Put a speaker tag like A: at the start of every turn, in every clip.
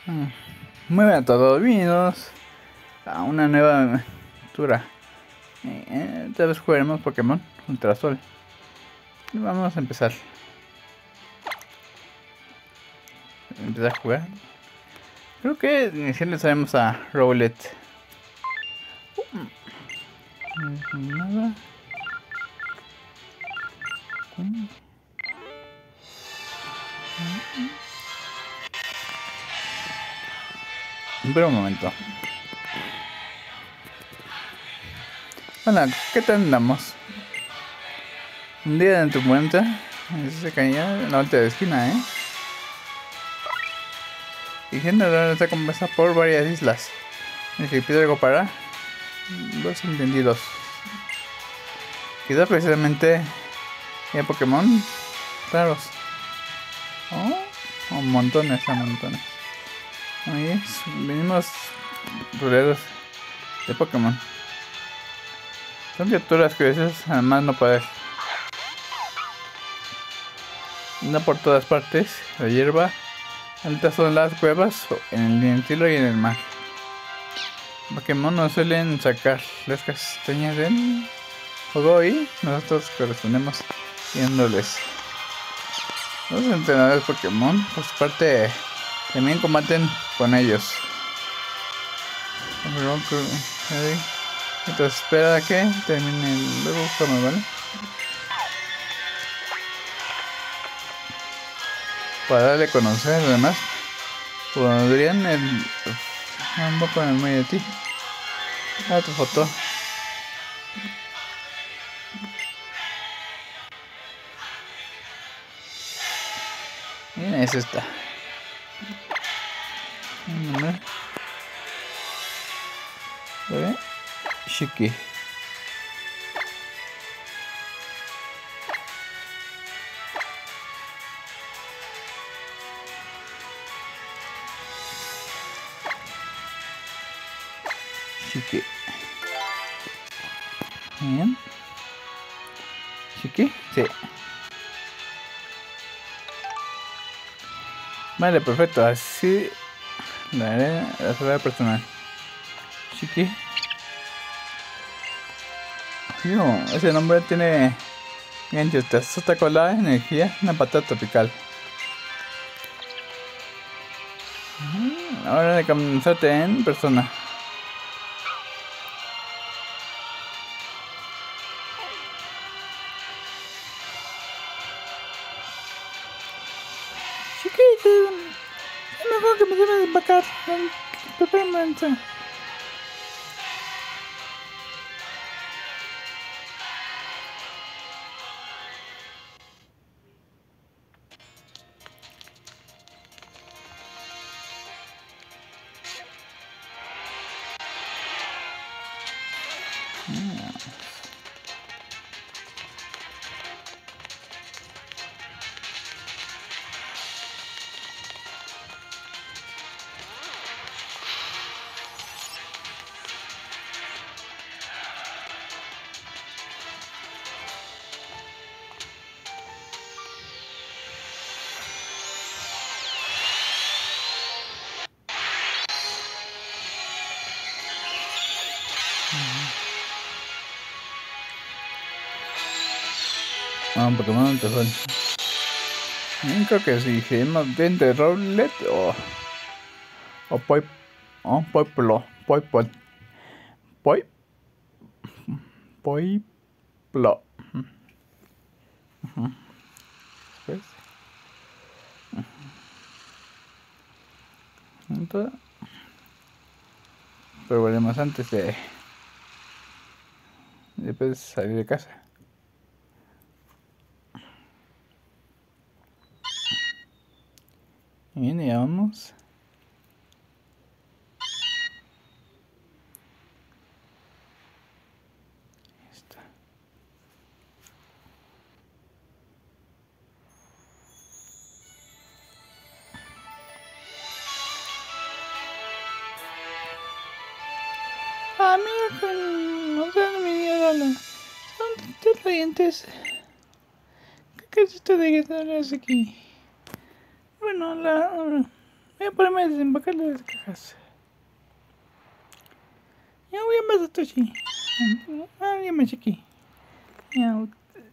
A: Muy bien a todos, bienvenidos a una nueva aventura. Esta vez jugaremos Pokémon Ultra Sol. Y vamos a empezar. Empezar a jugar. Creo que inicialmente sabemos a Rowlet. Nada. Pero un momento. Hola, ¿qué tal andamos? Un día en tu cuenta. Se caía en la vuelta de esquina, Y generar esta conversa por varias islas. Y si pido algo para los entendidos. Quizás precisamente hay Pokémon raros. Oh, montones. Ahí venimos rodeados de Pokémon. Son criaturas que a veces además no puedes. Andan por todas partes. La hierba altas son las cuevas, en el cielo y en el mar. Pokémon nos suelen sacar las castañas del fuego y nosotros correspondemos viéndoles. Los entrenadores Pokémon, por su parte, también combaten con ellos. Entonces espera a que termine luego usamos, ¿vale? Para darle a conocer, además, podrían voy a poner medio de ti. Tu foto. Mira, es esta. ¿Ve? Shiki. Shiki. Bien. Shiki, sí. Vale, perfecto. Así la haré la seguridad personal. Shiki. Ese nombre tiene ganchos. Está con la energía, una patata tropical. Ahora de comenzarte en persona. Chiquito, es mejor que me lleve de vacar. Prepárense. Un Pokémon Ultra. Creo que si seguimos dentro de Rowlet o Poiplo. Pues, entonces, pero volvemos antes de después salir de casa. Bien, ya vamos. Está. Mira, no sean mi ídolo. Son desobedientes. ¿Qué es esto de que estás aquí? Bueno, Voy a ponerme a desembocar las cajas. Ya voy a más esto sí. Ya me aquí. Ya.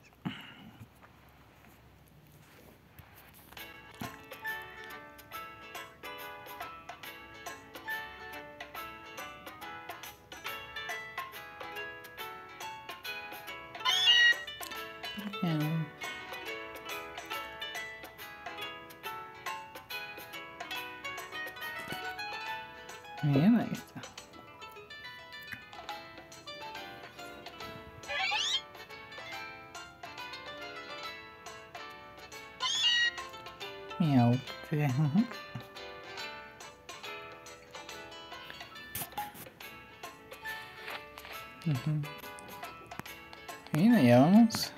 A: Bien, ahí está. Miau. Bien, allá vamos.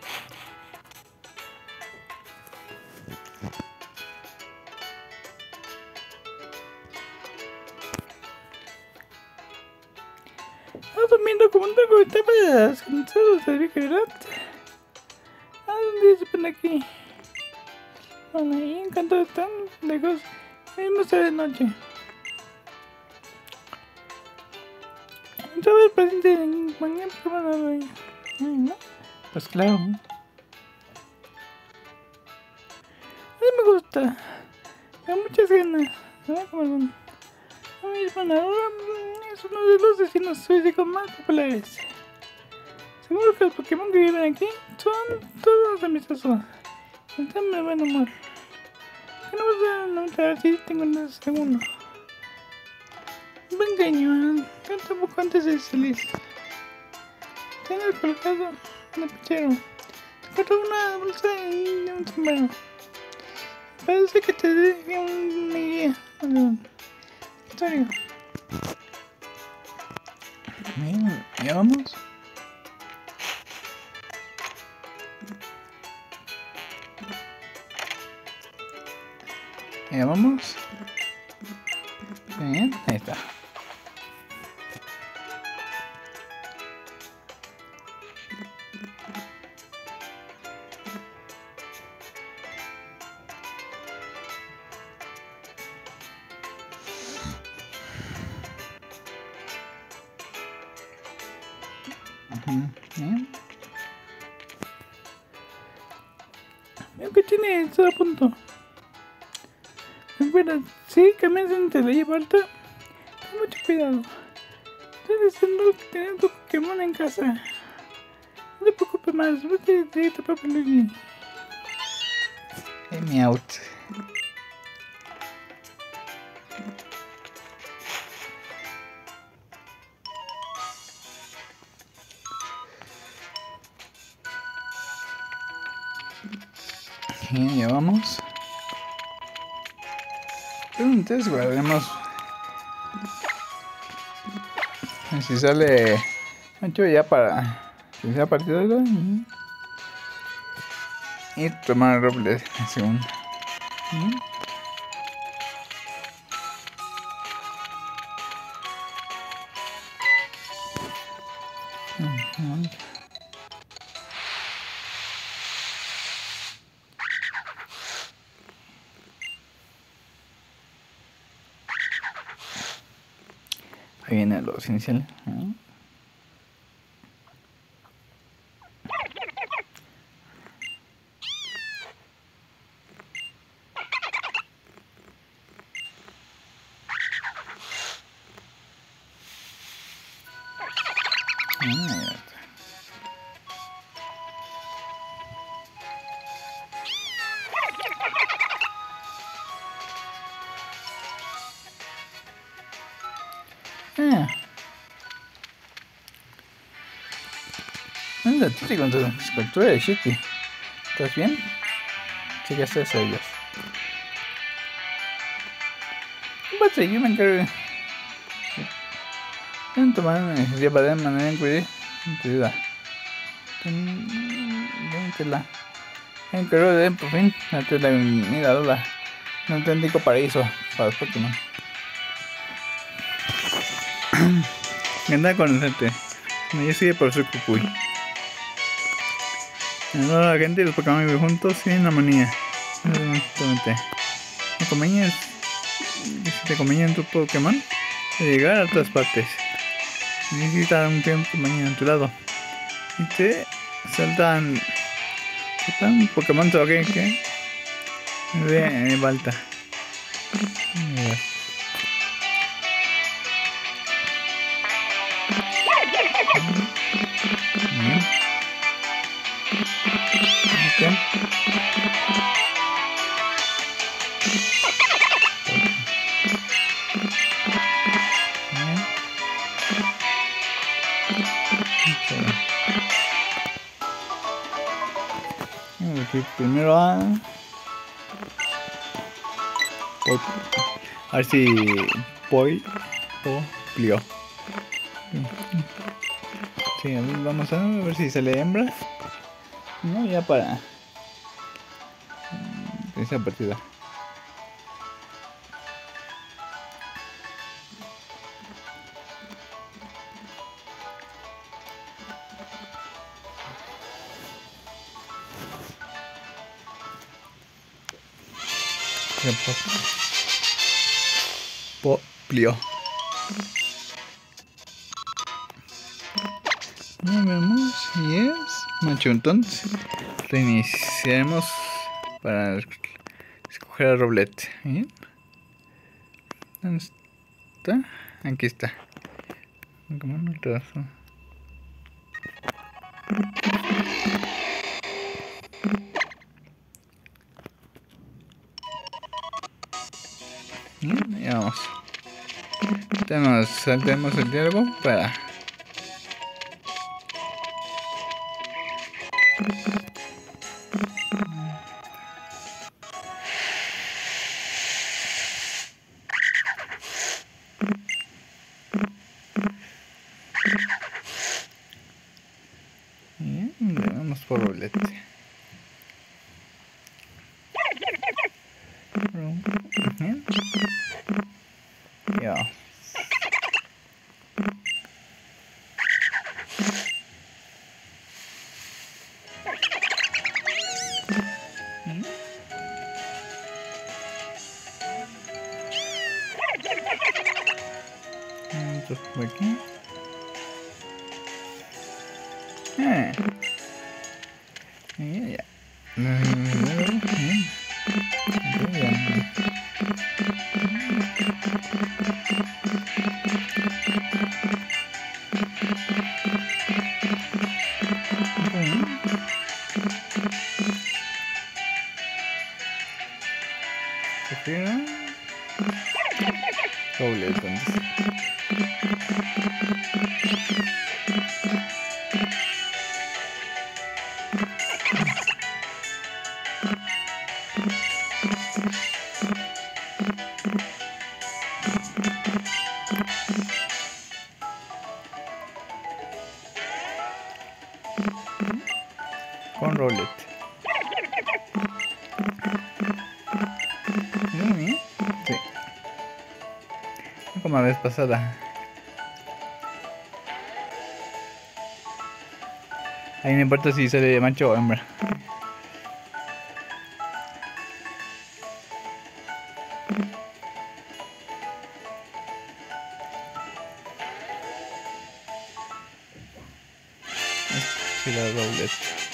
A: Durmiendo como un taco de tapas, cansados de verdad. ¿Dónde se pone aquí? Bueno, ahí encantados están lejos. No sé de noche. ¿Sabes presente en mañana? ¿No? Pues claro. A mí me gusta. Tengo muchas ganas. A mi hermana es uno de los destinos físicos más populares. Seguro que los Pokémon que viven aquí son todos amistosos. Están de buen humor. Que no vas a ver si tengo un segundo. Venga, canta un poco antes de salir. Tengo el colgado en el pechero. Encontré una bolsa y un sombrero. Parece que te dejé una guía. Historia. Bien, ya vamos. Ya vamos. Bien, ahí está. Bien. Veo que tiene todo a punto. Espera, sí, caminas entre la llevarta. Ten mucho cuidado. Estoy diciendo que tener tu Pokémon en casa. No te preocupes más, vete directo para Luigi. Me out. Bien, ya vamos. Entonces guardemos. Si sale mucho ya para que sea partido y tomar el roble según. Ahí vienen los iniciales. Anda, tú con tu escultura de Shiki. ¿Estás bien? Sí, que estás a ellos. Vas a seguir, me encargo. Deben tomar una iniciativa de manera incluida. Déntela. Me encargo de por fin darte la bienvenida a Lola. Un auténtico paraíso para los Pokémon. Me anda con el gente. Me sigue por su cucuy. La gente y los Pokémon viven juntos sin armonía. Exactamente. La compañía es Y si te acompañan tu Pokémon de llegar a todas partes. Necesitas un tiempo acompañado a tu lado. Y te saltan un Pokémon toque que de falta. Aquí primero a ver si voy o Plio. Sí, vamos a ver si sale hembra. No, ya para esa partida. Plio. Ya vemos si es macho, entonces reiniciaremos para escoger a Roblette. ¿Bien? ¿Dónde está? Aquí está. Como no trazo. Bien, ya vamos. Saltemos el diálogo para bien, vamos por Roblette. Bien. Ya. Entonces por aquí. Ya. Doble entonces. Con Roblette. Sí. Como la vez pasada. Ahí no importa si sale de macho o hembra. Sí, la Roblette.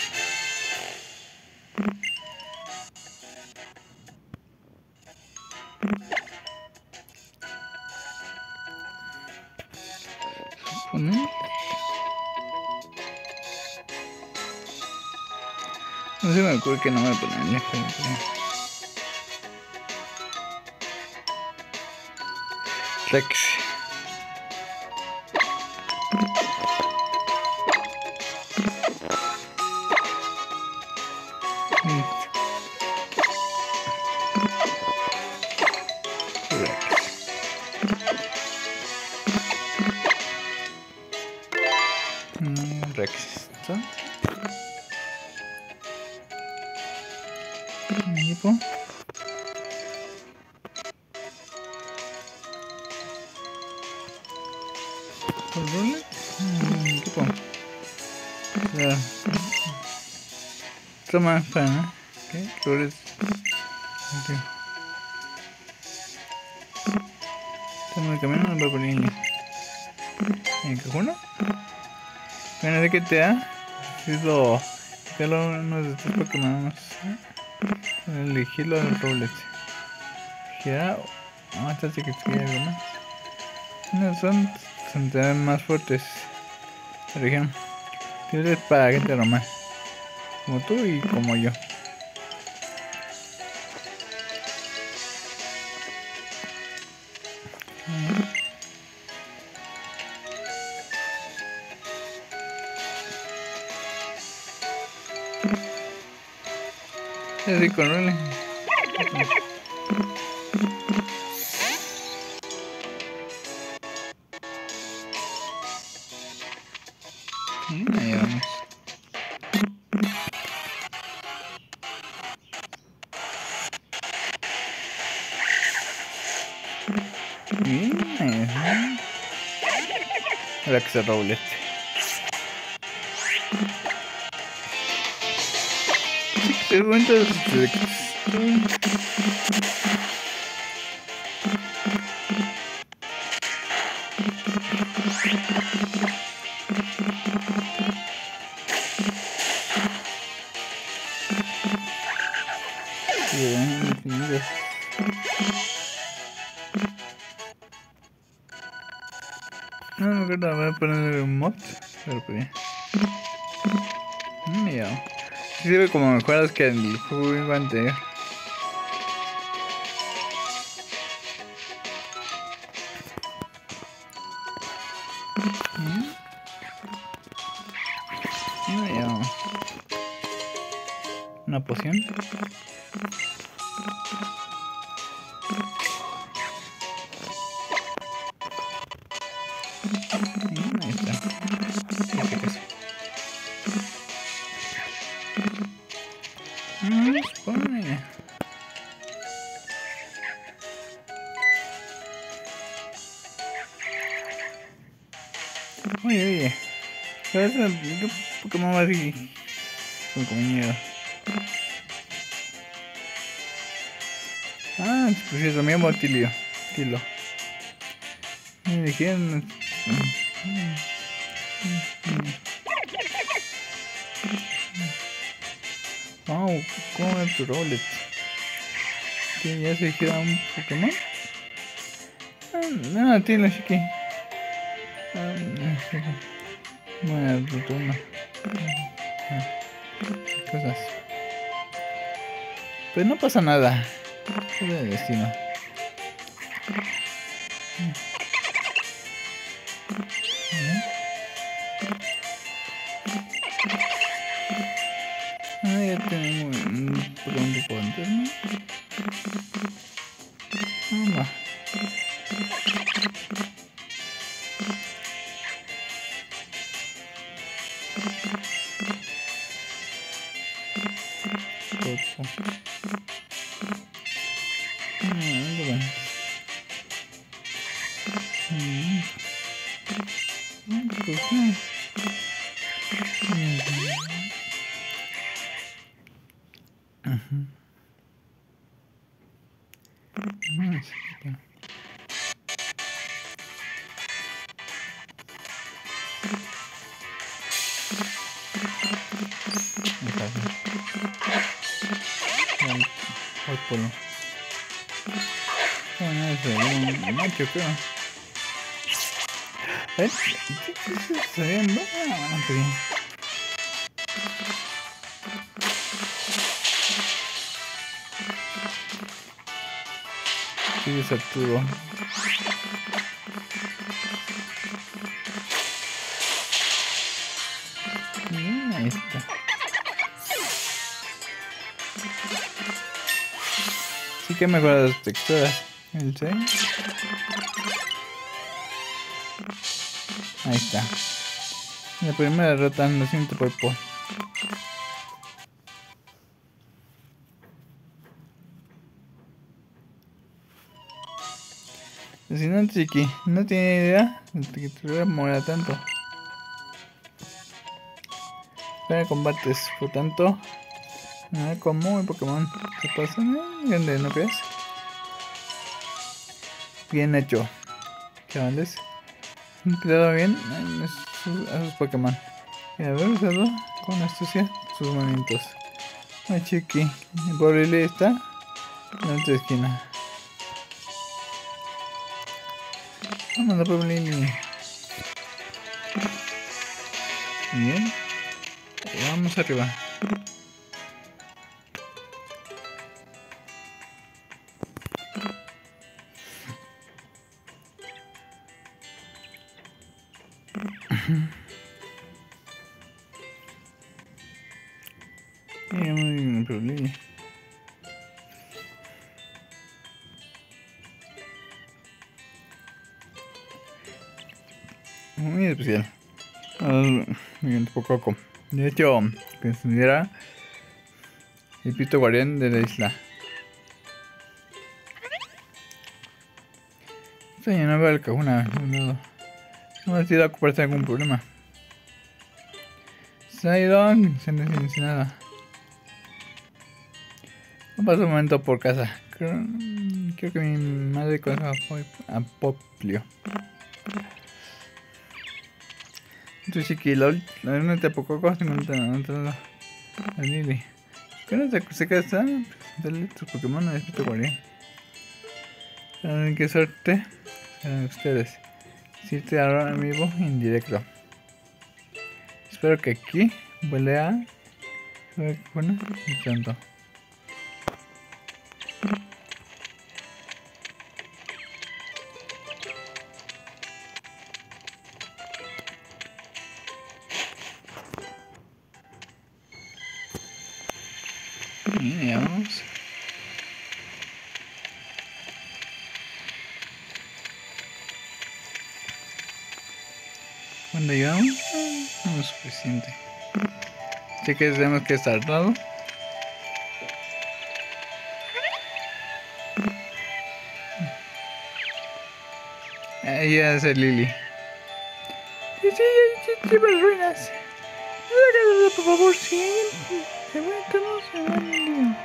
A: No se me ocurre que no me ponen Rex. Rex. Equipo. Equipo. Ya. Toma para, ¿qué? Flores. Estamos de camino a la Barbarina. ¿En Cajuno? Bueno, ¿de qué te da? Sido uno de estos Pokémon. Elegirlo del roblete. Gira. No, hasta que sigue algo más. No son más fuertes. La región. Tienes para gente normal. Como tú y como yo. Es rico, ¿no? Ahí vamos. Bien, ahora que se roble. Qué momento no me acuerdo, voy a poner un mod. Pero pues ya. Sirve como mejoras que en el juego anterior. Ya. Una poción. Ahí está. Oye. ¿Sabes qué Pokémon va así? Como miedo. Ah, pues eso, me llamo Tilo. Me dijeron. Wow, ¿cómo es tu Rowlet? ¿Que ya se queda un Pokémon? No, Tilo, chiqui. Bueno, Rotuna. Cosas. Pues no pasa nada. Es el destino. Ya tenemos un Pokémon de Counter, ¿no? Va. Un macho, creo. Se ven bastante bien. Sí, es Arturo. Ahí está. Sí que mejora las texturas. El 6. Ahí está. La primera derrota en la siguiente por Paul. Si no, Chiqui, no tiene idea de que te voy a morir tanto. Pero combates, por tanto, como el Pokémon se pasa grande, ¿no crees? Bien hecho. chavales. Cuidado bien a sus Pokémon. Y haber usado con astucia sus movimientos. Muy chiqui. Borrelli está en la otra esquina. Vamos a por Lily. Bien. Vamos arriba. Muy bien, por Lily. Muy especial. Muy poco. De hecho, considera el pito guardián de la isla. Esta ya no veo el Kahuna. No ha sido a ocuparse de algún problema. Sidon, se dice nada. No paso un momento por casa. Creo que mi madre conoce a Poplio. Entonces sí que la luna de Pococo se encuentra a Lily. ¿Qué se casa? Dale tus Pokémon a este guardián. Qué suerte ustedes. Si te ahora en vivo en directo. Espero que aquí vuele a bueno y pronto. Y ya vamos. Cuando llegamos, no es suficiente. Así que tenemos que estar al lado. Ahí es el Lily. Sí, ruinas. Por favor, sí. Se van.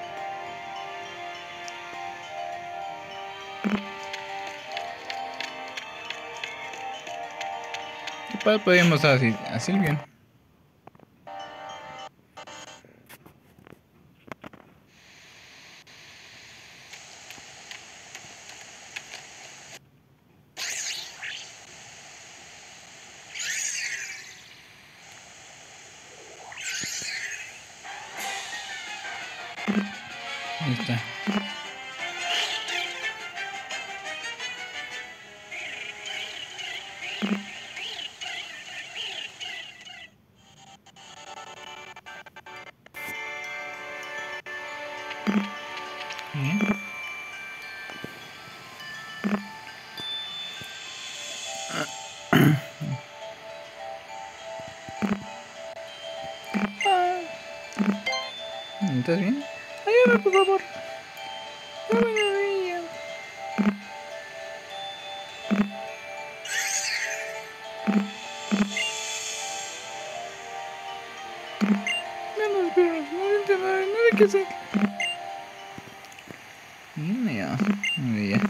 A: Podríamos así bien. Ahí está. ¿Estás bien? Ayúdame, por favor. Vamos, perros, no hay que hacer. Mira, mira.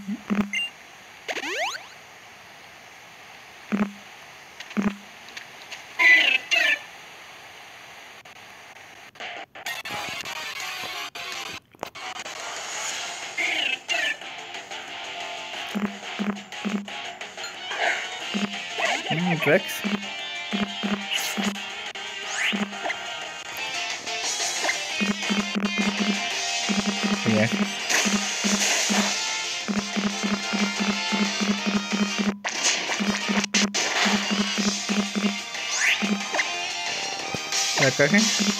A: Rex. Yeah. ¿La caja?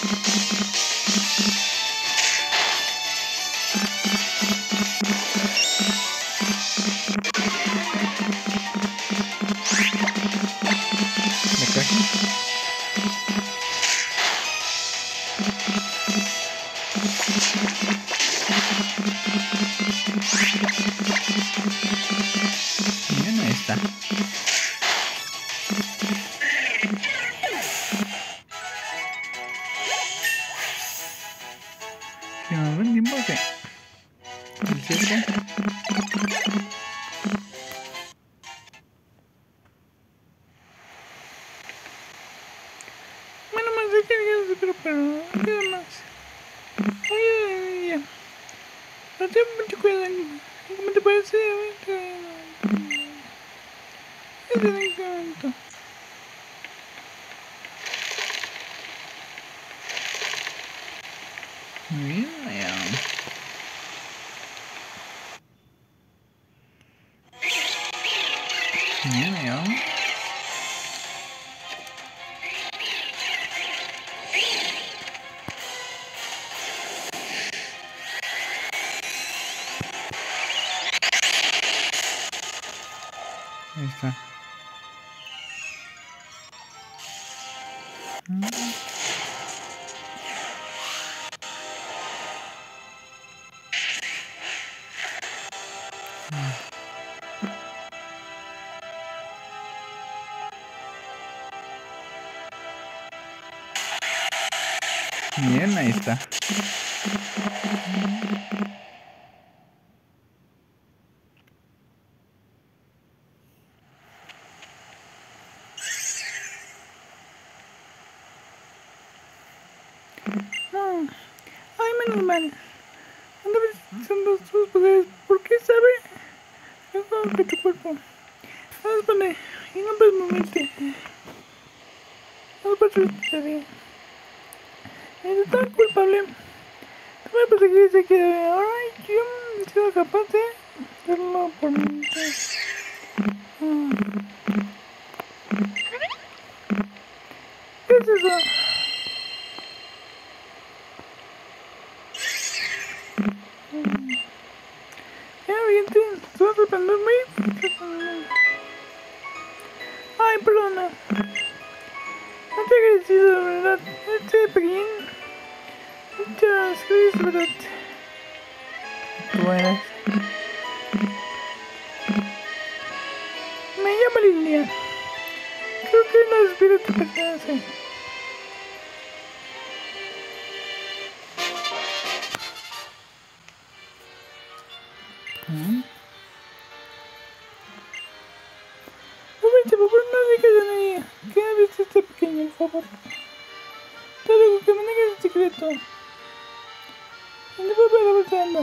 A: ¿La caja? Bien, ahí está. ¿Qué me ven tiempo o qué? ¿El cierto? Bien, ya. Bien, ya. Ahí está. Bien, ahí está. No. Ay, menos mal. Son los tus poderes. ¿Por qué sabe? Es como que tu cuerpo. Vamos a poner. Y no puedes moverte. No puedes respirar. Eres tan culpable. Tú me perseguiste que ay, yo no he sido capaz de hacerlo por mí. ¿Qué es eso? Ya, bien, te vas a sorprender muy. Ay, perdona. No te he agradecido, la verdad. Este pequeñín. Muchas gracias, verdad. ¿Tú eres? Me llamo Lilia. Creo que una espíritu te pertenece. Por favor, no digas a nadie que ha visto este pequeño, por favor. Te digo que manejes el secreto. Y no vuelve a la vuelta anda.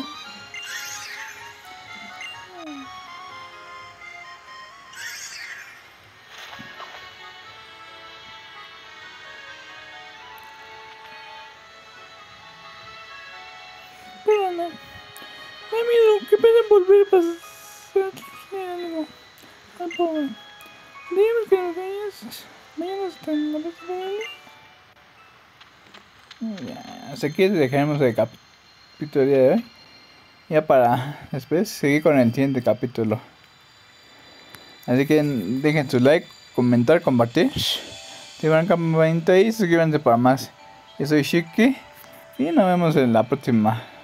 A: Perdona. Me da miedo que puedan volver a pasar algo al pobre. Digamos que los niños mañana están a ver. Ya, hasta aquí dejaremos el capítulo del día de hoy. Ya para después seguir con el siguiente capítulo. Así que dejen su like, comentar, compartir. Activar la campanita y suscríbanse para más. Yo soy Shiki y nos vemos en la próxima.